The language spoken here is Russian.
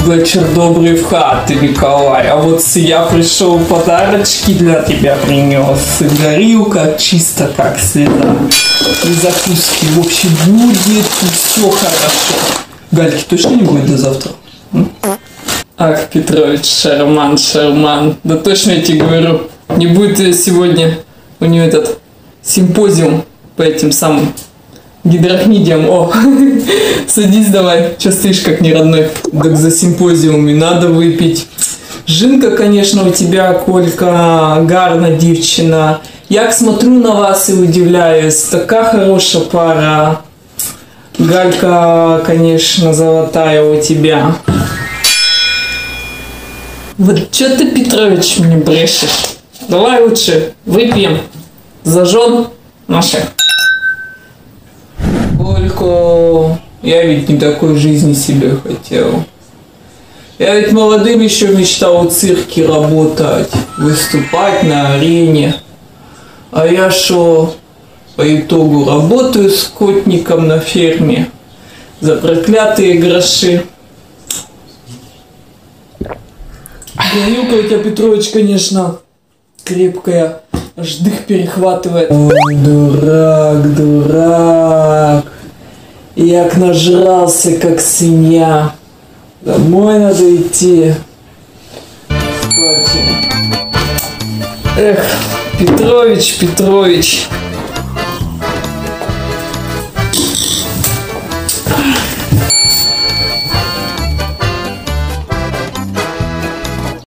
Вечер добрый в хаты, Николай. А вот я пришел, подарочки для тебя принес. Горилка чисто как всегда. И закуски. В общем, будет все хорошо. Гальки точно не будет до завтра? Ах, Петрович, шарман. Да точно я тебе говорю. Не будет сегодня у нее этот симпозиум по этим самым гидрохнидиям. О, садись давай. Че стоишь как не родной? Так за симпозиумами надо выпить. Жинка, конечно, у тебя, Колька, гарна дівчина. Як смотрю на вас и удивляюсь. Такая хорошая пара. Галька, конечно, золотая у тебя. Вот что ты, Петрович, мне брешешь? Давай лучше выпьем за жен наших. Колька, я ведь не такой жизни себе хотел. Я ведь молодым еще мечтал в цирке работать, выступать на арене. А я шо по итогу работаю скотником на ферме за проклятые гроши. Горилка у тебя, Петрович, конечно, крепкая, аж дых перехватывает. Ой, дурак. Як нажрался, как свинья. Домой надо идти. Спать. Эх, Петрович.